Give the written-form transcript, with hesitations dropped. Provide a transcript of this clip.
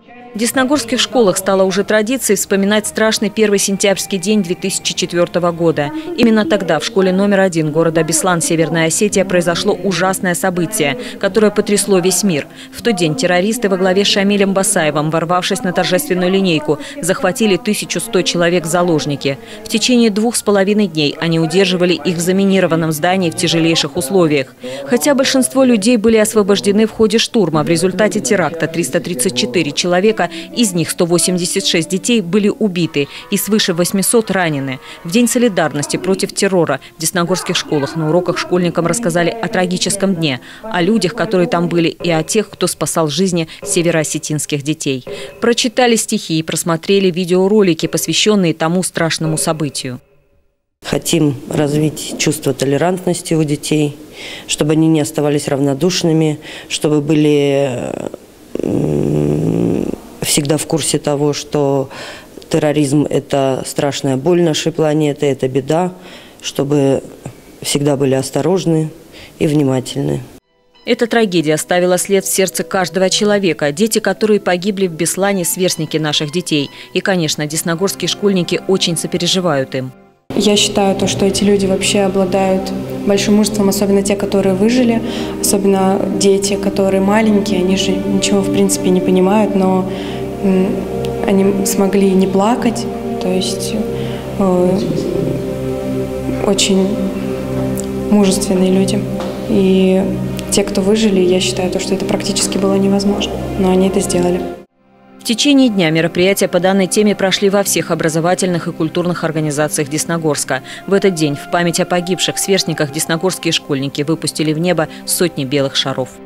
В десногорских школах стало уже традицией вспоминать страшный первый сентябрьский день 2004 года. Именно тогда в школе номер 1 города Беслан, Северная Осетия, произошло ужасное событие, которое потрясло весь мир. В тот день террористы во главе с Шамилем Басаевым, ворвавшись на торжественную линейку, захватили 1100 человек в заложники. В течение 2,5 дней они удерживали их в заминированном здании в тяжелейших условиях. Хотя большинство людей были освобождены в ходе штурма, в результате теракта 334 человека, из них 186 детей были убиты и свыше 800 ранены. В День солидарности против террора в десногорских школах на уроках школьникам рассказали о трагическом дне, о людях, которые там были, и о тех, кто спасал жизни североосетинских детей. Прочитали стихи и просмотрели видеоролики, посвященные тому страшному событию. Хотим развить чувство толерантности у детей, чтобы они не оставались равнодушными, чтобы были всегда в курсе того, что терроризм – это страшная боль нашей планеты, это беда, чтобы всегда были осторожны и внимательны. Эта трагедия оставила след в сердце каждого человека. Дети, которые погибли в Беслане, сверстники наших детей. И, конечно, десногорские школьники очень сопереживают им. Я считаю, что эти люди вообще обладают большим мужеством, особенно те, которые выжили, особенно дети, которые маленькие, они же ничего в принципе не понимают, но они смогли не плакать, то есть очень мужественные люди. И те, кто выжили, я считаю, что это практически было невозможно, но они это сделали. В течение дня мероприятия по данной теме прошли во всех образовательных и культурных организациях Десногорска. В этот день в память о погибших сверстниках десногорские школьники выпустили в небо сотни белых шаров.